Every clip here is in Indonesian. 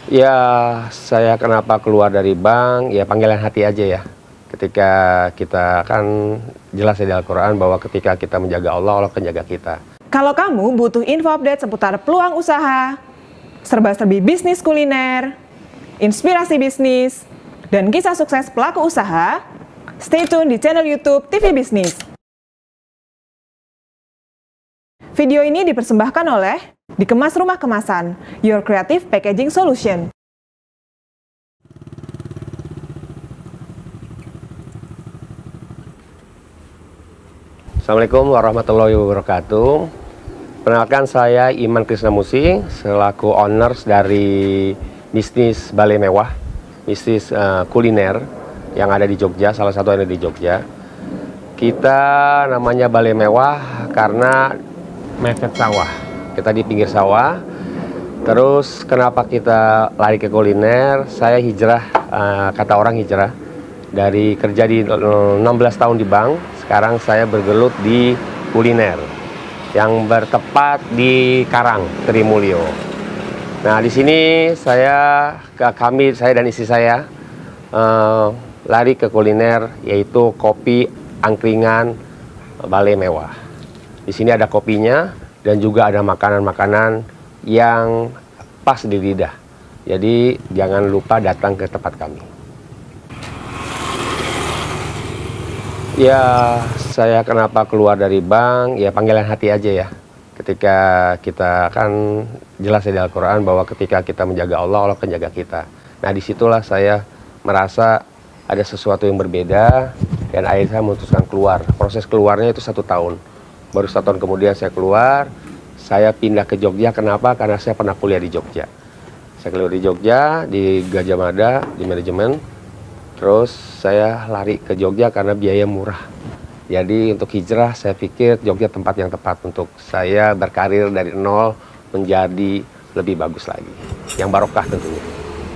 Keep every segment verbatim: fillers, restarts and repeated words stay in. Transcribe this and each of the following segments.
Ya, saya kenapa keluar dari bank, ya panggilan hati aja ya. Ketika kita kan jelas di Al-Quran bahwa ketika kita menjaga Allah, Allah akan jaga kita. Kalau kamu butuh info update seputar peluang usaha, serba-serbi bisnis kuliner, inspirasi bisnis, dan kisah sukses pelaku usaha, stay tune di channel YouTube T V Bisnis. Video ini dipersembahkan oleh Dikemas Rumah Kemasan, Your Creative Packaging Solution. Assalamualaikum warahmatullahi wabarakatuh. Perkenalkan, saya Iman Krisnamusi selaku owners dari bisnis Balai Mewah, bisnis uh, kuliner yang ada di Jogja, salah satu yang ada di Jogja. Kita namanya Balai Mewah karena mepet sawah. Kita di pinggir sawah. Terus kenapa kita lari ke kuliner? Saya hijrah, uh, kata orang hijrah, dari kerja di enam belas tahun di bank. Sekarang saya bergelut di kuliner yang bertepat di Karang, Trimulyo. Nah, di sini saya ke kami saya dan istri saya uh, lari ke kuliner, yaitu kopi angkringan Balai Mewah. Di sini ada kopinya dan juga ada makanan-makanan yang pas di lidah. Jadi jangan lupa datang ke tempat kami. Ya, saya kenapa keluar dari bank, ya panggilan hati aja ya. Ketika kita kan jelas di Al-Quran bahwa ketika kita menjaga Allah, Allah akan jaga kita. Nah, disitulah saya merasa ada sesuatu yang berbeda dan akhirnya saya memutuskan keluar. Proses keluarnya itu satu tahun. Baru satu tahun kemudian saya keluar, saya pindah ke Jogja. Kenapa? Karena saya pernah kuliah di Jogja. Saya keluar di Jogja, di Gajah Mada, di manajemen. Terus saya lari ke Jogja karena biaya murah. Jadi untuk hijrah saya pikir Jogja tempat yang tepat untuk saya berkarir dari nol menjadi lebih bagus lagi. Yang barokah tentunya.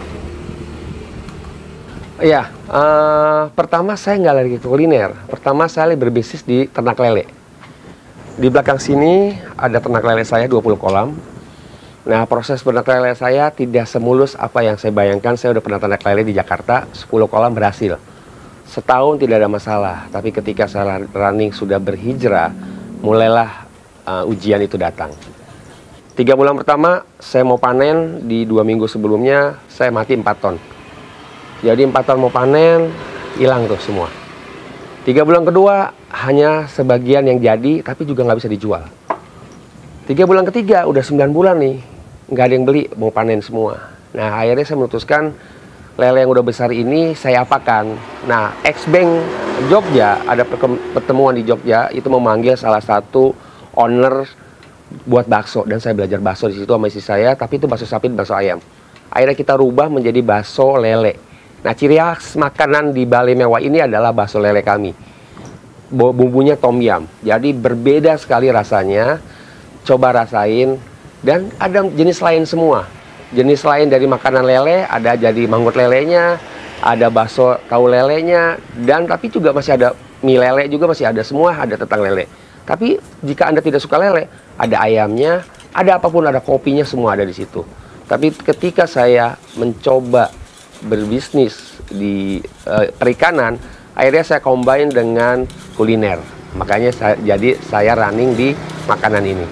Ya, uh, pertama saya nggak lari ke kuliner. Pertama saya berbisnis di ternak lele. Di belakang sini ada ternak lele saya dua puluh kolam. Nah, proses ternak lele saya tidak semulus apa yang saya bayangkan. Saya udah pernah ternak lele di Jakarta, sepuluh kolam berhasil. Setahun tidak ada masalah. Tapi ketika saya running sudah berhijrah, mulailah uh, ujian itu datang. Tiga bulan pertama saya mau panen, di dua minggu sebelumnya saya mati empat ton. Jadi empat ton mau panen, hilang tuh semua. Tiga bulan kedua hanya sebagian yang jadi, tapi juga nggak bisa dijual. Tiga bulan ketiga udah sembilan bulan nih, nggak ada yang beli, mau panen semua. Nah, akhirnya saya memutuskan lele yang udah besar ini saya apakan. Nah, X-Bank Jogja, ada pertemuan di Jogja, itu memanggil salah satu owner buat bakso. Dan saya belajar bakso di situ sama istri saya, tapi itu bakso sapi dan bakso ayam. Akhirnya kita rubah menjadi bakso lele. Nah, ciri khas makanan di Balai Mewah ini adalah bakso lele kami. Bumbunya tom yum, jadi berbeda sekali rasanya. Coba rasain. Dan ada jenis lain semua. Jenis lain dari makanan lele, ada jadi manggut lelenya, ada bakso tahu lelenya, dan tapi juga masih ada mie lele juga masih ada, semua ada tentang lele. Tapi jika Anda tidak suka lele, ada ayamnya, ada apapun, ada kopinya, semua ada di situ. Tapi ketika saya mencoba berbisnis di uh, perikanan, akhirnya saya combine dengan kuliner. Makanya saya, jadi saya running di makanan ini.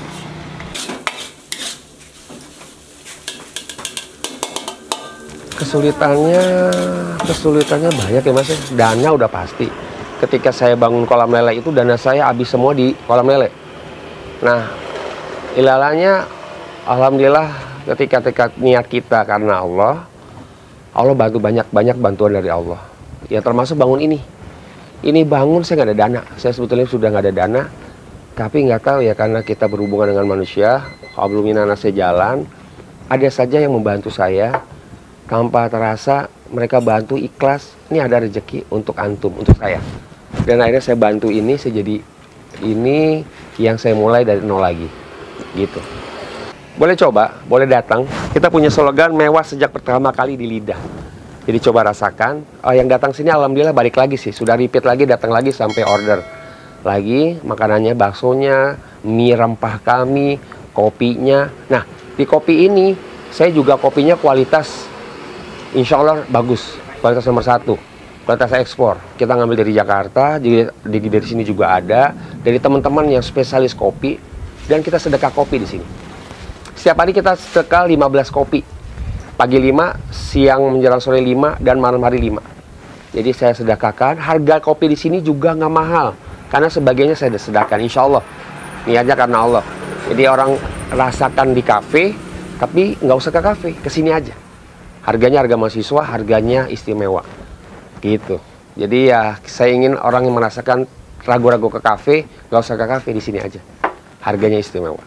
Kesulitannya, kesulitannya banyak ya mas. Dana udah pasti. Ketika saya bangun kolam lele itu, dana saya habis semua di kolam lele. Nah, ilalanya, alhamdulillah ketika, ketika niat kita karena Allah, Allah bantu banyak-banyak bantuan dari Allah. Ya termasuk bangun ini. Ini bangun saya nggak ada dana. Saya sebetulnya sudah nggak ada dana. Tapi nggak tahu ya, karena kita berhubungan dengan manusia, hablumina nase jalan, ada saja yang membantu saya. Tanpa terasa mereka bantu ikhlas, ini ada rezeki untuk antum, untuk saya. Dan akhirnya saya bantu ini, saya jadi ini yang saya mulai dari nol lagi, gitu. Boleh coba, boleh datang. Kita punya slogan mewah sejak pertama kali di lidah. Jadi coba rasakan. Oh, yang datang sini alhamdulillah balik lagi sih, sudah repeat lagi, datang lagi sampai order lagi makanannya, baksonya, mie rempah kami, kopinya. Nah, di kopi ini Saya juga kopinya kualitas insya Allah bagus, kualitas nomor satu, kualitas ekspor. Kita ngambil dari Jakarta, jadi dari, dari sini juga ada, dari teman-teman yang spesialis kopi, dan kita sedekah kopi di sini. Setiap hari kita sedekah lima belas kopi, pagi lima, siang menjelang sore lima, dan malam hari lima. Jadi saya sedekahkan. Harga kopi di sini juga nggak mahal, karena sebagiannya saya sedekahkan, insya Allah. Niatnya karena Allah. Jadi orang rasakan di kafe, tapi nggak usah ke kafe, ke sini aja. Harganya harga mahasiswa, harganya istimewa. Gitu. Jadi ya saya ingin orang yang merasakan ragu-ragu ke kafe, nggak usah ke kafe, di sini aja. Harganya istimewa.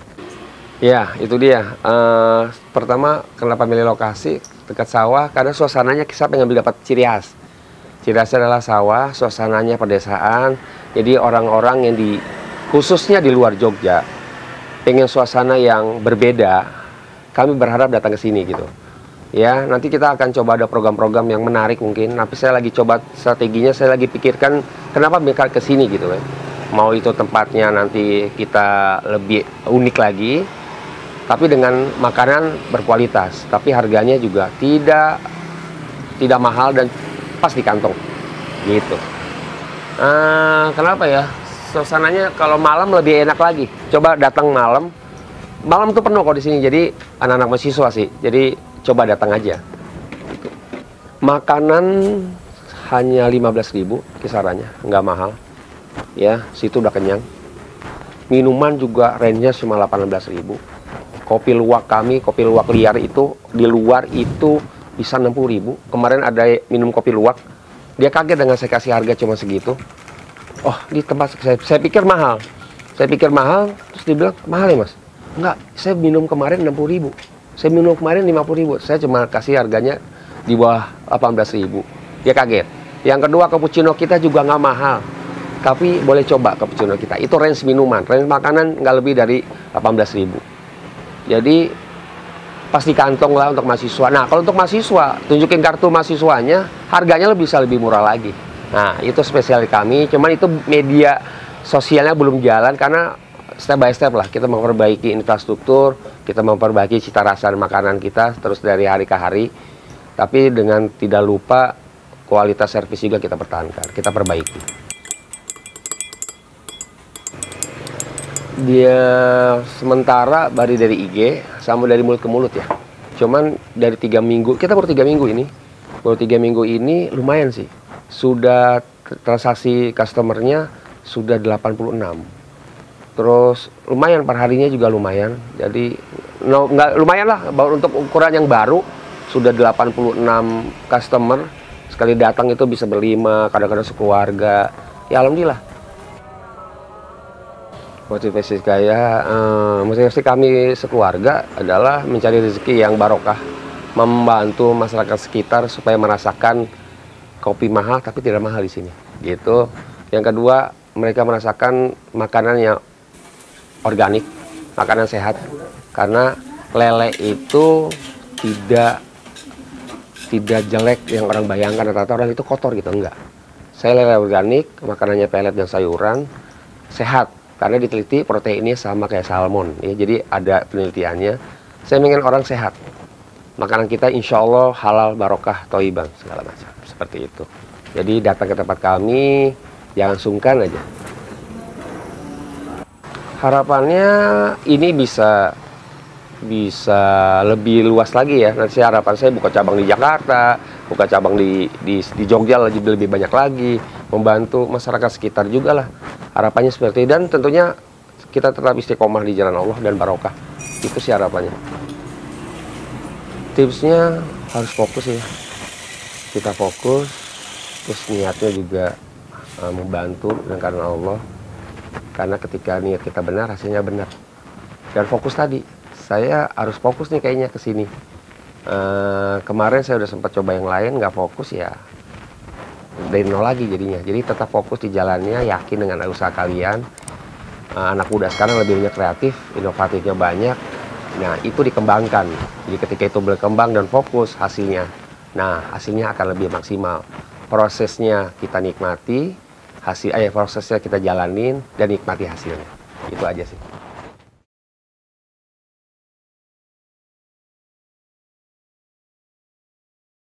Ya, itu dia. Uh, pertama, kenapa milih lokasi dekat sawah? Karena suasananya saya pengen dapat ciri khas. Ciri khasnya adalah sawah, suasananya pedesaan. Jadi orang-orang yang di, khususnya di luar Jogja, pengen suasana yang berbeda. Kami berharap datang ke sini gitu. Ya, nanti kita akan coba ada program-program yang menarik mungkin. Tapi saya lagi coba strateginya, saya lagi pikirkan kenapa mereka ke sini gitu kan. Mau itu tempatnya nanti kita lebih unik lagi, tapi dengan makanan berkualitas, tapi harganya juga tidak tidak mahal dan pas di kantong. Gitu. Uh, kenapa ya? Suasananya kalau malam lebih enak lagi. Coba datang malam. Malam tuh penuh kok di sini, jadi anak-anak mahasiswa sih. Jadi coba datang aja. Gitu. Makanan hanya lima belas ribu kisarannya, nggak mahal. Ya, situ udah kenyang. Minuman juga range-nya cuma delapan belas ribu. Kopi luwak kami, kopi luwak liar itu di luar itu bisa enam puluh ribu. Kemarin ada minum kopi luwak, dia kaget dengan saya kasih harga cuma segitu. Oh, di tempat saya, saya pikir mahal. Saya pikir mahal, terus dia bilang, mahal ya mas? Enggak, saya minum kemarin enam puluh ribu. Saya minum kemarin lima puluh ribu. Saya cuma kasih harganya di bawah delapan belas ribu. Dia kaget. Yang kedua, cappuccino kita juga nggak mahal. Tapi boleh coba cappuccino kita. Itu range minuman. Range makanan nggak lebih dari delapan belas ribu. Jadi, pasti kantong lah untuk mahasiswa. Nah, kalau untuk mahasiswa, tunjukin kartu mahasiswanya, harganya lebih bisa lebih murah lagi. Nah, itu spesial kami. Cuman itu media sosialnya belum jalan karena step by step lah, kita memperbaiki infrastruktur, kita memperbaiki cita rasa makanan kita terus dari hari ke hari, tapi dengan tidak lupa kualitas servis juga kita pertahankan, kita perbaiki. Dia sementara baru dari I G sama dari mulut ke mulut ya, cuman dari tiga minggu, kita baru tiga minggu ini, baru tiga minggu ini lumayan sih, sudah transaksi customernya sudah delapan puluh enam. Terus lumayan per harinya juga lumayan. Jadi no, nggak lumayan lah untuk ukuran yang baru sudah delapan puluh enam customer sekali datang itu bisa berlima, kadang-kadang sekeluarga. Ya alhamdulillah. Motivasi saya, eh, motivasi kami sekeluarga adalah mencari rezeki yang barokah, membantu masyarakat sekitar supaya merasakan kopi mahal tapi tidak mahal di sini. Gitu. Yang kedua, mereka merasakan makanan yang organik, makanan sehat, karena lele itu tidak tidak jelek yang orang bayangkan, rata-rata orang itu kotor gitu, enggak. Saya lele organik, makanannya pelet dan sayuran, sehat, karena diteliti proteinnya sama kayak salmon, ya, jadi ada penelitiannya. Saya ingin orang sehat, makanan kita insya Allah halal, barokah, toibang, segala macam, seperti itu. Jadi datang ke tempat kami, jangan sungkan aja. Harapannya ini bisa bisa lebih luas lagi ya. Nanti saya harapan saya buka cabang di Jakarta, buka cabang di di, di Jogja lebih lebih banyak lagi, membantu masyarakat sekitar juga lah. Harapannya seperti itu, dan tentunya kita tetap istiqomah di jalan Allah dan barokah. Itu sih harapannya. Tipsnya harus fokus ya. Kita fokus, terus niatnya juga uh, membantu dan karena Allah. Karena ketika niat kita benar, hasilnya benar. Dan fokus tadi, saya harus fokus nih kayaknya ke sini. Uh, kemarin saya udah sempat coba yang lain, nggak fokus ya. Dari nol lagi jadinya. Jadi tetap fokus di jalannya, yakin dengan usaha kalian. Uh, anak muda sekarang lebih banyak kreatif, inovatifnya banyak. Nah, itu dikembangkan. Jadi ketika itu berkembang dan fokus, hasilnya. Nah, hasilnya akan lebih maksimal. Prosesnya kita nikmati. Hasil, eh, prosesnya kita jalanin dan nikmati hasilnya. Itu aja sih.